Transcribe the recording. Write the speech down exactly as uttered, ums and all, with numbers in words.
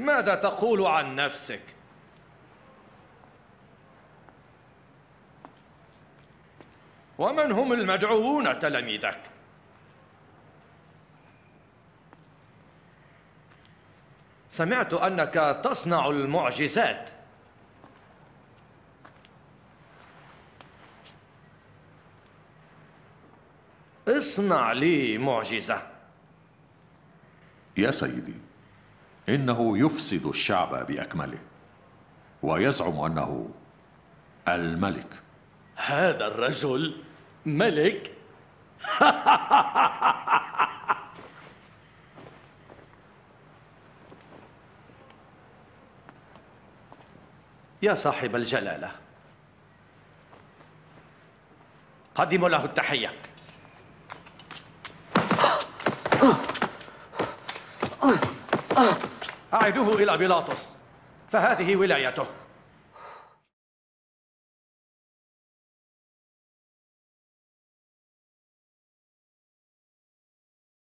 ماذا تقول عن نفسك؟ ومن هم المدعوون تلاميذك؟ سمعت أنك تصنع المعجزات. اصنع لي معجزة. يا سيدي، إنه يفسد الشعب بأكمله ويزعم أنه الملك. هذا الرجل ملك؟ يا صاحب الجلالة، قدموا له التحية. أعيدوه إلى بيلاطس، فهذه ولايته.